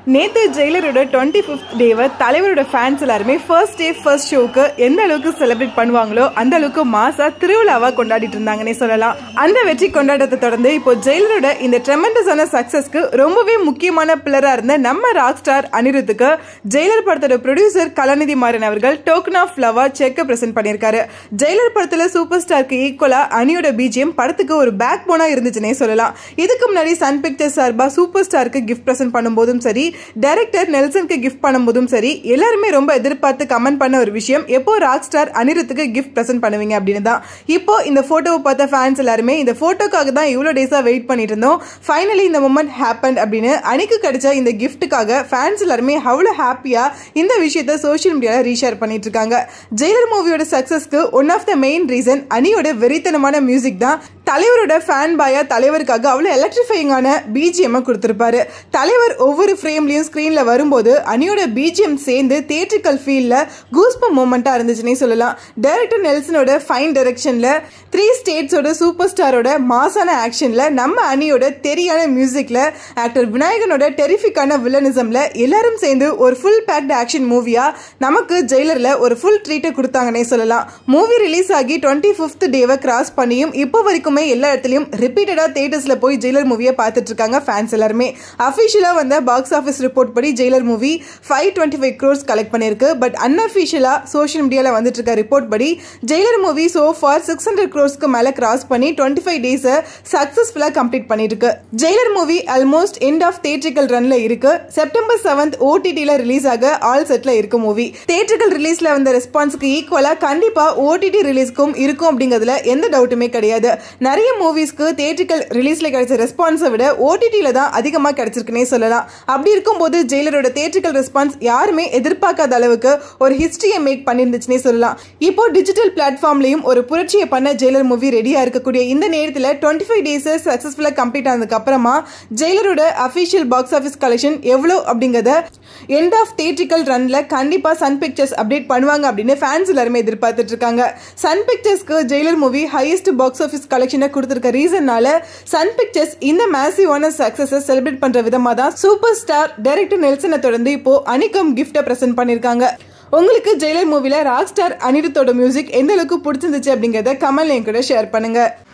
நேத்து ஜெயிலரோட 25th டேவை தலைவரோட ஃபேன்ஸ் எல்லாருமே ஃபர்ஸ்ட் டே ஃபர்ஸ்ட் ஷோக்கு எந்த அளவுக்கு செலிப்ரேட் பண்ணுவாங்களோ அந்த அளவுக்கு மாசா திருவிழாவா கொண்டாடிட்டு இருந்தாங்கன்னே சொல்லலாம். அந்த வெற்றி கொண்டாட்டத்தை தொடர்ந்து இப்போ ஜெயிலரோட இந்த ட்ரெமெண்டஸான சக்சஸ்க்கு ரொம்பவே முக்கியமான பில்லரா இருந்த நம்ம ராக் ஸ்டார் அனிருத்துக்கு ஜெயிலர் படத்தோட ப்ரொடியூசர் கலாநிதி மாறன் அவர்கள் டோக்கன் ஆஃப் லவ்வா செக் பிரசன்ட் பண்ணியிருக்காரு. ஜெயிலர் படத்துல சூப்பர் ஸ்டாருக்கு ஈக்குவலா அனியோட பிஜிஎம் படத்துக்கு ஒரு பேக் போனா இருந்துச்சுன்னே சொல்லலாம். இதுக்கு முன்னாடி சன் பிக்சர்ஸ் சார்பா சூப்பர் ஸ்டாருக்கு கிஃப்ட் பிரசன்ட் பண்ணும்போதும் சரி, டைரக்டர் நெல்சனுக்கு கிஃப்ட் பண்ணும்போதும் சரி, எல்லாருமே ரொம்ப எதிர்பார்த்து கமெண்ட் பண்ண ஒரு விஷயம், எப்போ ராக் ஸ்டார் அனிருத்துக்கு கிஃப்ட் பிரசன்ட் பண்ணுவீங்க அப்படின்னு தான். இப்போ இந்த போட்டோவை பார்த்த ஃபேன்ஸ் எல்லாருமே இந்த போட்டோக்காக தான் இவ்வளோ டேஸா வெயிட் பண்ணிட்டு இருந்தோம், ஃபைனலி இந்த மொமெண்ட் ஹேப்பன் அப்படின்னு அனிக்கு கிடைச்ச இந்த கிஃப்ட்டுக்காக ஃபேன்ஸ் எல்லாருமே அவ்வளோ ஹாப்பியா இந்த விஷயத்த சோஷியல் மீடியால ரீஷேர் பண்ணிட்டு இருக்காங்க. ஜெயிலர் மூவியோட சக்சஸ்க்கு one of the main reason அனியோட வெறித்தனமான மியூசிக் தான். தலைவரோட ஃபேன் பாயா தலைவருக்காக அவ்வளோ எலக்ட்ரிஃபைங்கான பிஜிஎம் கொடுத்திருப்பாரு. தலைவர் ஒவ்வொரு ஃப்ரேம்லயும் ஸ்கிரீன்ல வரும்போது அனியோட பிஜிஎம் சேர்ந்து தியேட்ரிக்கல் ஃபீல்ல கூஸ்பம் மூமெண்டா இருந்துச்சுன்னே சொல்லலாம். டைரக்டர் நெல்சனோட ஃபைன் டைரக்ஷன்ல 3 ஸ்டேட்ஸோட சூப்பர் ஸ்டாரோட மாசான ஆக்ஷன்ல நம்ம அனியோட தெரியான மியூசிக்ல ஆக்டர் விநாயகனோட டெரிஃபிக்கான வில்லனிசம்ல எல்லாரும் சேர்ந்து ஒரு ஃபுல் பேக்ட் ஆக்ஷன் மூவியா நமக்கு ஜெயிலர்ல ஒரு ஃபுல் ட்ரீட்டை கொடுத்தாங்கன்னே சொல்லலாம். மூவி ரிலீஸ் ஆகி 25th டேவை கிராஸ் பண்ணியும் இப்போ வரைக்குமே எல்லா இடத்துலயும் ரிப்பீட்டடா தியேட்டர்ஸ்ல போய் ஜெயிலர் மூவியை பார்த்துட்டு இருக்காங்க ஃபேன்ஸ் எல்லாருமே. அபிஷியலா வந்த பாக்ஸ் ஆஃபீஸ் ரிப்போர்ட் படி ஜெயிலர் மூவி 525 crores கலெக்ட் பண்ணிருக்கு. பட் அன்அபிஷியலா சோஷியல் மீடியால வந்துட்டு இருக்க ரிப்போர்ட் படி Jailer movie so far 600 crores மேல கிராஸ் பண்ணி 25 டேஸ் சக்சஸ்ஃபுல்லா கம்ப்ளீட் பண்ணிருக்கு. Jailer movie almost end of theatrical ரன்ல இருக்கு. செப்டம்பர் 7th ஓடிடில ரிலீஸ் ஆக ஆல் செட்ல இருக்கு மூவி. தியேட்ரிக்கல் ரிலீஸ்ல வந்த ரெஸ்பான்ஸ்க்கு ஈக்குவலா கண்டிப்பா ஓடிடி ரிலீஸ்க்கும் இருக்கும் அப்படிங்கிறதுல எந்த டவுட்டுமே கிடையாது. நிறைய மூவிஸ்க்கு தியேட்ரிக்கல் ரிலீஸ்ல கிடைச்ச ரெஸ்பான்ஸை விட ஓடிடில தான் அதிகமா கிடைச்சிருக்குன்னே சொல்லலாம். அப்படி இருக்கும்போது ஜெயிலரோட தியேட்ரிக்கல் ரெஸ்பான்ஸ் யாருமே எதிர்பார்க்காத அளவுக்கு ஒரு ஹிஸ்டரியை மேக் பண்ணிருந்துச்சுன்னே சொல்லலாம். இப்போ டிஜிட்டல் பிளாட்ஃபார்ம்லயும் ஒரு புரட்சியை பண்ண ஜெயிலர் மூவி ரெடியா இருக்கக்கூடிய இந்த நேரத்தில் 25 டேஸ் சக்சஸ்ஃபுல்லா கம்ப்ளீட் ஆனதுக்கு அப்புறமா ஜெயிலரோட அபிஷியல் பாக்ஸ் ஆஃபீஸ் கலெக்ஷன் எவ்வளவு அப்படிங்கறத எண்ட் ஆஃப் தியேட்ரிக்கல் ரன்ல கண்டிப்பா சன் பிக்சர்ஸ் அப்டேட் பண்ணுவாங்க அப்படின்னு ஃபேன்ஸ் எல்லாருமே எதிர்பார்த்துட்டு இருக்காங்க. சன் பிக்சர்ஸ்க்கு Jailer movie highest box office கலெக்ஷனை கொடுத்திருக்க ரீசன்னால சன் பிக்சர்ஸ் இந்த மேசிவான சக்சஸை செலிப்ரேட் பண்ற விதமா தான் சூப்பர் ஸ்டார் டைரக்டர் நெல்சனை தொடர்ந்து இப்போ அனிக்கும் கிஃப்ட்டை பிரசன்ட் பண்ணிருக்காங்க. உங்களுக்கு ஜெயிலர் மூவில ராக் ஸ்டார் அனிருத்தோட மியூசிக் எந்த அளவுக்கு பிடிச்சிருந்துச்சு அப்படிங்கறத கமெண்ட்ல என் கூட ஷேர் பண்ணுங்க.